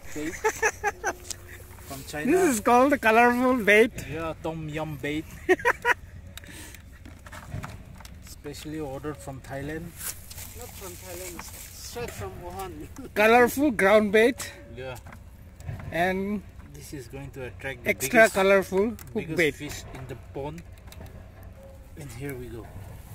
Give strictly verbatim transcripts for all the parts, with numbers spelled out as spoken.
bait from China. This is called the colorful bait. Yeah, tom yum bait. Specially ordered from Thailand. Not from Thailand, straight from Ohana. Colorful ground bait. Yeah. And this is going to attract the extra biggest, colorful hook biggest bait. fish in the pond. And here we go.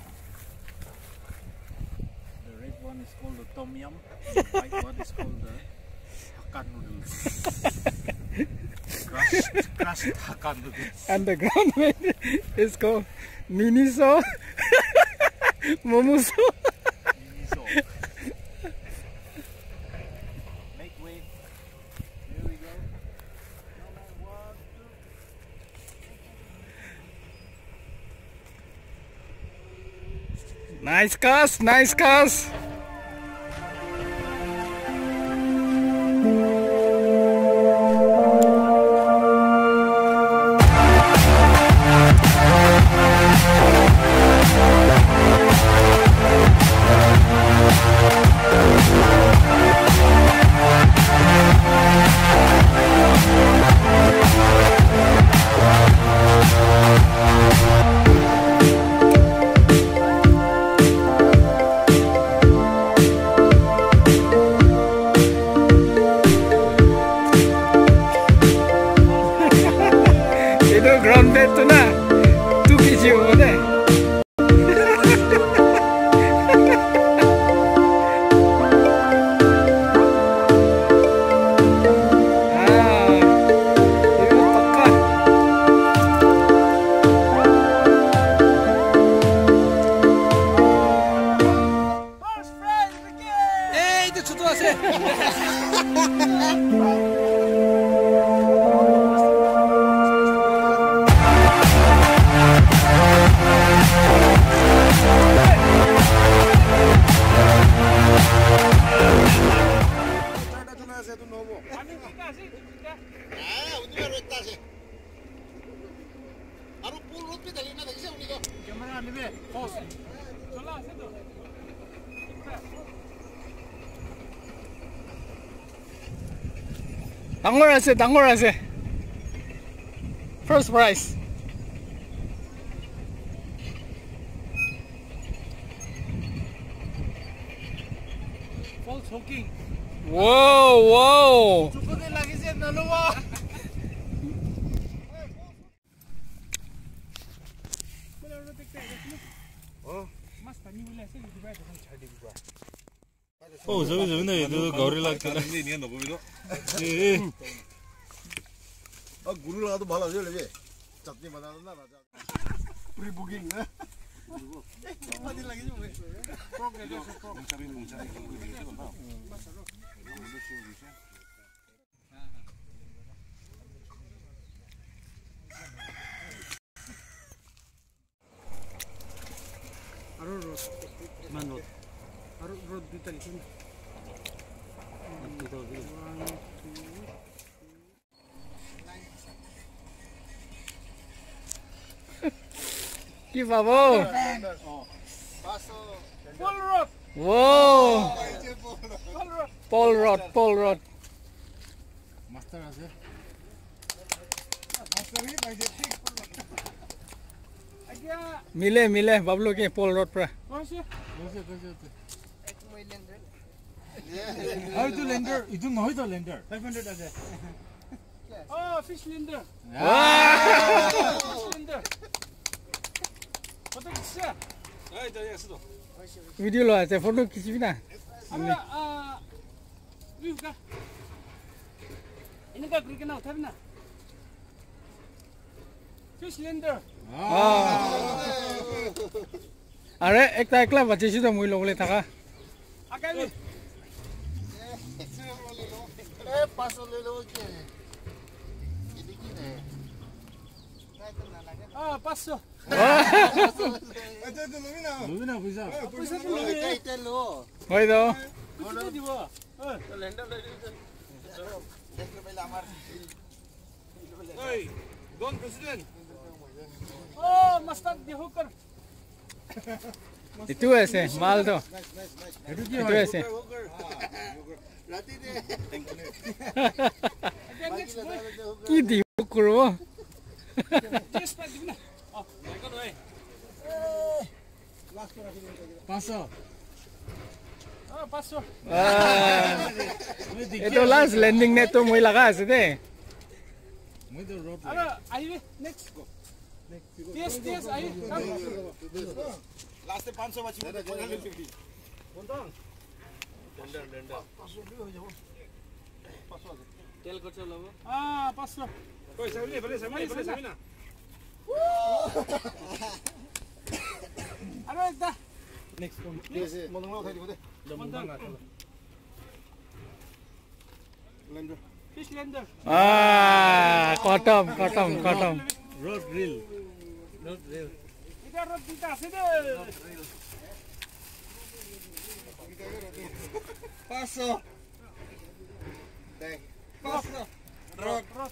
The red one is called the tom yum. The white one is called the Hakkan noodles. crushed, crushed Hakkan noodles. And the ground bait is called Miniso. Momuso. Miniso. Make way. Here we go. Number one, two. Nice cast, nice cast. Ground bait to na two kg over there. Hey, the chutu ase. Dangor ase, dangor ase. First prize. False hooking. Whoa, whoa. Chukote lagise naluwa. Oh, 저기 저기 내 그 거리라 그 니가 너 보이도? 예. 아, 구르를 가도 말아 줘, 레베. 잡지 마 나는 나자. 우리 부킹 네. 어디 라기 좀 해. 프로그램 뭉차비 뭉차비 이거 나. Aru road. Man road. Aru road dito ito. Dito dito. One, two, Ki babo. Full rock. Whoa. Pole rod, pole rod. Master ase. Mile, mile, Bablu ke pole rod pra. How to lender? Itu no itu lender. five hundred ase. Oh, fish lender. Wow. Fish lender. Photo kichya. Ai, 저 예스도. Video lo ase, photo kichbi na. Ama ah view ka. Ini ka klik na uthar na. Fish lender. Are ekta ekla bache si to moi logole thaka. Akali. Eh, paso le lo ke. Ah, paso. Acha to lumina. Lumina puisa. Puisa to Lumina kai telo. Hoi do. Kuchita dibo. Eh, Lender le dice. Dekle pehla amar. Hey, Don President. Oh, mustard di hooker. Itu ase, mal to. Itu ase. কি দিব কৰিব এইটো last landing নেটটো মই লগা আছে দেই Last five hundred bachi. তেল খরচ লব আ পাঁচশো কই সামনে বলে সামনে বলে সামনে আরে দা নেক্সট কোন Yes, modong uthai dibo de. Lender. Fish lander আ খতম খতম খতম রোড রিল রোড রিল এটা রোড দিটা আছে দে Paso. Dai. পাঁচশো Rock. Rock.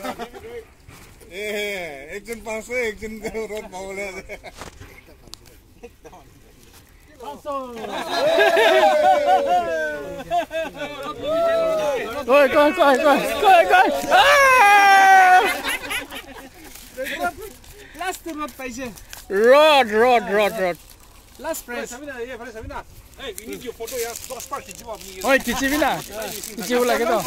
Eh, ekjon paso, ekjon road paule ase. পাঁচশো কই কই কই কই কই কই লাস্ট রোড পাইছে rod rod rod rod last price সামনে এ বলে সামনে এই we need your photo ya dos partes jiwa apni ওই খিচিবি না খিচিব লাগে তো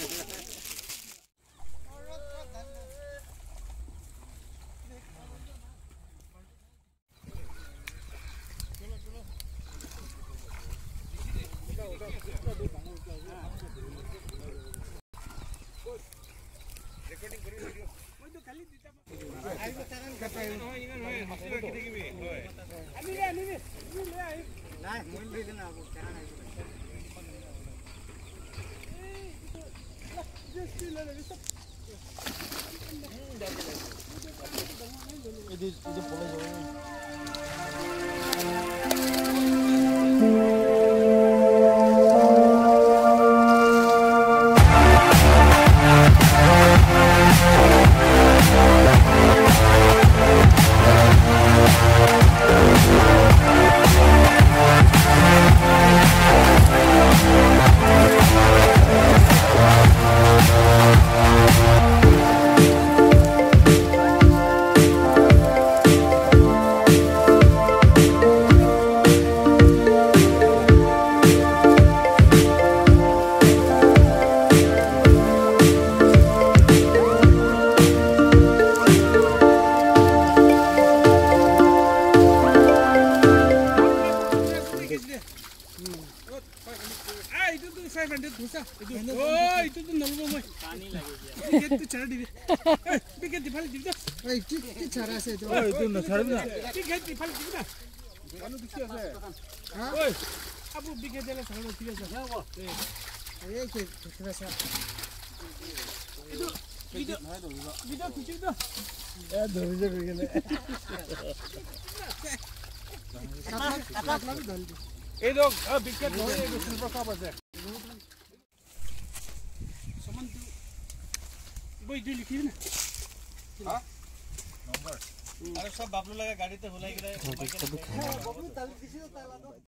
এই লোক বিকেট ধরে এই সিলভার কাপ আছে সমান বই দি লিখি না হ্যাঁ নম্বর আরে সব বাবলু লাগা গাড়িতে হুলাই গেলে